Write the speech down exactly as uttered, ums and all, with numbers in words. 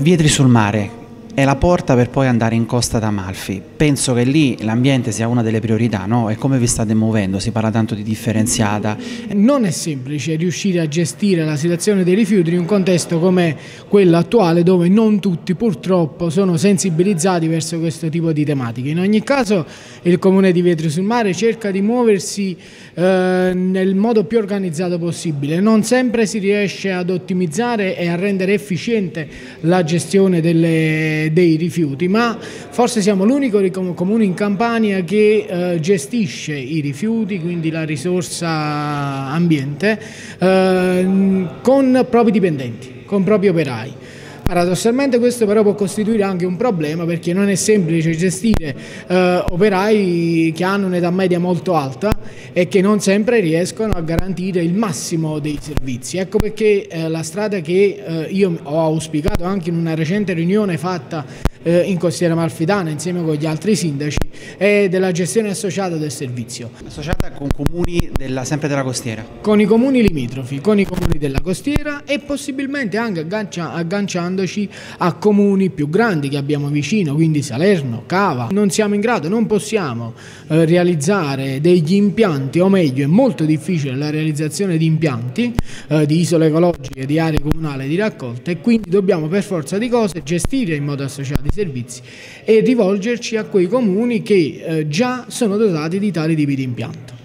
Vietri sul Mare è la porta per poi andare in Costa d'Amalfi. Penso che lì l'ambiente sia una delle priorità, no? E come vi state muovendo? Si parla tanto di differenziata. Non è semplice riuscire a gestire la situazione dei rifiuti in un contesto come quello attuale, dove non tutti purtroppo sono sensibilizzati verso questo tipo di tematiche. In ogni caso il Comune di Vietri sul Mare cerca di muoversi eh, nel modo più organizzato possibile. Non sempre si riesce ad ottimizzare e a rendere efficiente la gestione delle dei rifiuti, ma forse siamo l'unico comune in Campania che eh, gestisce i rifiuti, quindi la risorsa ambiente, eh, con propri dipendenti, con propri operai. Paradossalmente questo però può costituire anche un problema, perché non è semplice gestire eh, operai che hanno un'età media molto alta e che non sempre riescono a garantire il massimo dei servizi. Ecco perché eh, la strada che eh, io ho auspicato anche in una recente riunione fatta eh, in Costiera Amalfitana insieme con gli altri sindaci è della gestione associata del servizio. Associata con comuni della, sempre della costiera? Con i comuni limitrofi, con i comuni della costiera e possibilmente anche aggancia, agganciandoci a comuni più grandi che abbiamo vicino, quindi Salerno, Cava. Non siamo in grado, non possiamo eh, realizzare degli impianti, o meglio è molto difficile la realizzazione di impianti eh, di isole ecologiche, di aree comunali di raccolta, e quindi dobbiamo per forza di cose gestire in modo associato i servizi e rivolgerci a quei comuni che eh, già sono dotati di tali tipi di impianto.